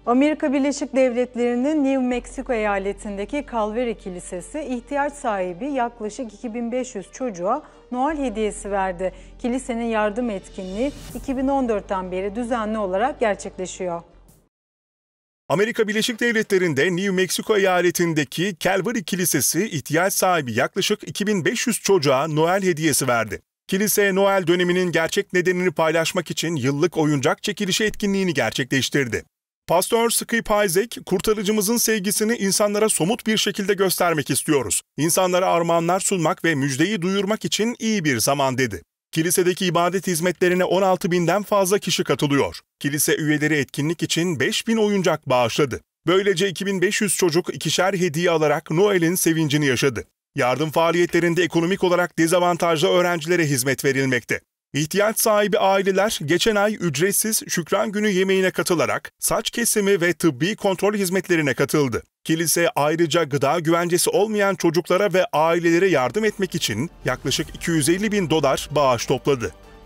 Amerika Birleşik Devletleri'nin New Mexico eyaletindeki Calvary Kilisesi ihtiyaç sahibi yaklaşık 2500 çocuğa Noel hediyesi verdi. Kilisenin yardım etkinliği 2014'ten beri düzenli olarak gerçekleşiyor. Amerika Birleşik Devletleri'nde New Mexico eyaletindeki Calvary Kilisesi ihtiyaç sahibi yaklaşık 2500 çocuğa Noel hediyesi verdi. Kilise, Noel döneminin gerçek nedenini paylaşmak için yıllık oyuncak çekilişi etkinliğini gerçekleştirdi. Pastör Skip Isaac, kurtarıcımızın sevgisini insanlara somut bir şekilde göstermek istiyoruz. İnsanlara armağanlar sunmak ve müjdeyi duyurmak için iyi bir zaman dedi. Kilisedeki ibadet hizmetlerine 16.000'den fazla kişi katılıyor. Kilise üyeleri etkinlik için 5.000 oyuncak bağışladı. Böylece 2500 çocuk ikişer hediye alarak Noel'in sevincini yaşadı. Yardım faaliyetlerinde ekonomik olarak dezavantajlı öğrencilere hizmet verilmekte. İhtiyaç sahibi aileler geçen ay ücretsiz Şükran Günü yemeğine katılarak saç kesimi ve tıbbi kontrol hizmetlerine katıldı. Kilise ayrıca gıda güvencesi olmayan çocuklara ve ailelere yardım etmek için yaklaşık $250.000 bağış topladı.